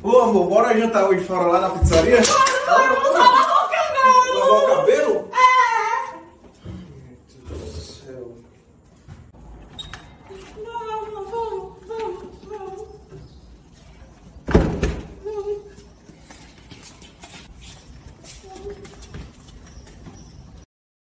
Ô amor, bora jantar hoje fora lá na pizzaria? Bora, vamos lavar o cabelo. Lavar o cabelo?